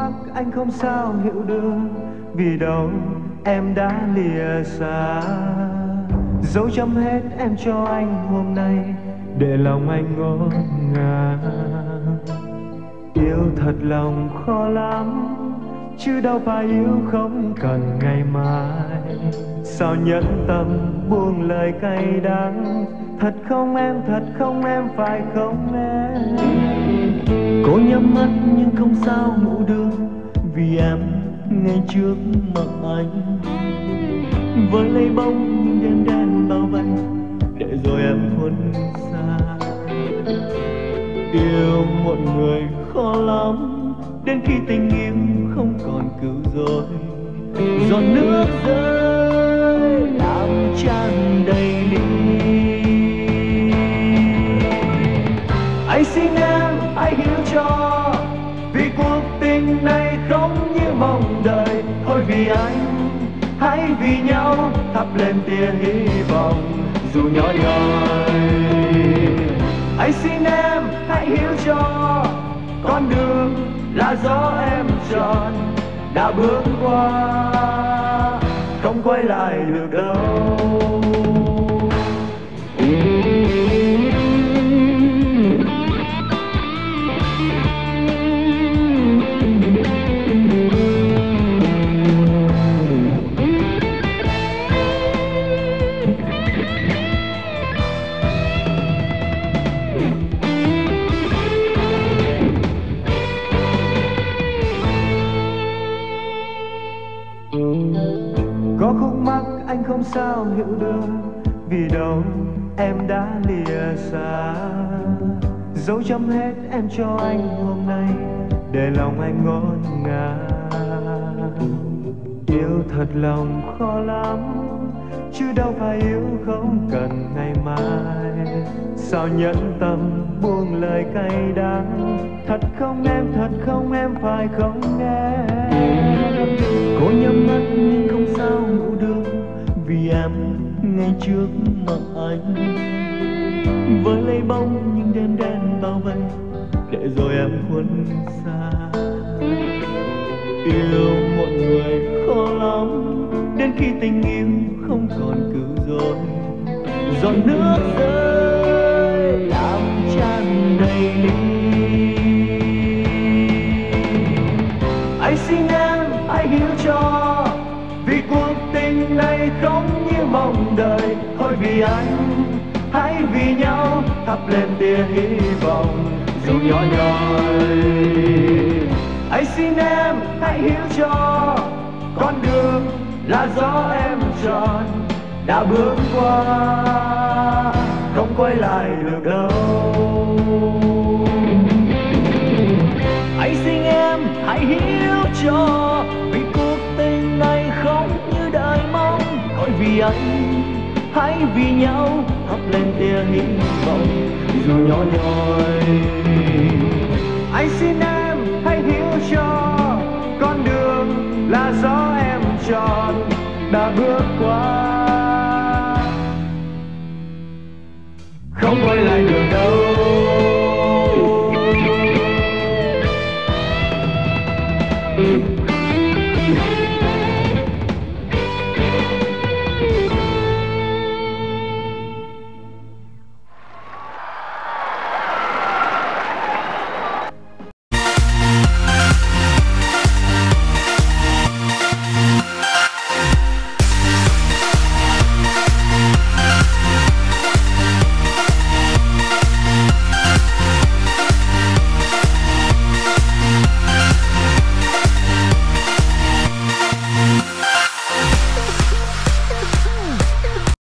mắc anh không sao hiểu được, vì đâu em đã lìa xa. Dấu chấm hết em cho anh hôm nay, để lòng anh ngỡ ngàng. Yêu thật lòng khó lắm, chứ đâu phải yêu không cần ngày mai. Sao nhẫn tâm buông lời cay đắng, thật không em phải không em? Cô nhắm mắt nhưng không sao ngủ được, vì em ngay trước mặt anh. Với lấy bóng nhưng đêm đen bao vây, để rồi em khuất xa. Yêu một người khó lắm, đến khi tình yêu không còn cứu rỗi. Giọt nước rơi làm tràn đầy ly. Anh xin em hãy hiểu cho, vì cuộc tình này không như mong đợi. Thôi vì anh, hãy vì nhau thắp lên tia hy vọng dù nhỏ nhoi. Anh xin em hãy hiểu cho, con đường là gió em chọn, đã bước qua không quay lại được đâu. Có khúc mắc anh không sao hiểu được, vì đâu em đã lìa xa. Dấu chấm hết em cho anh hôm nay, để lòng anh ngổn ngang. Yêu thật lòng khó lắm, chứ đâu phải yêu không cần ngày mai. Sao nhẫn tâm buông lời cay đắng, thật không em phải không em? Cô nhắm mắt nhưng không sao ngủ được, vì em ngay trước mặt anh. Với lấy bóng nhưng đêm đen bao vây, để rồi em khuất xa. Yêu một người khó lắm, đến khi tình yêu không còn cứu rỗi. Giọt nước rơi làm tràn đầy ly. Anh xin em hãy hiểu cho, vì cuộc tình này không như mong đợi. Thôi vì anh, hãy vì nhau thắp lên tia hy vọng dù nhỏ nhoi. Anh xin em hãy hiểu cho, con đường là gió em chọn, đã bước qua không quay lại được đâu. Anh xin em hãy hiểu cho, vì cuộc tình này không như đời mong. Thôi vì anh, hãy vì nhau thắp lên tia hy vọng dù nhỏ nhoi. Anh xin em hãy hiểu cho, con đường là gió em chọn, đã bước qua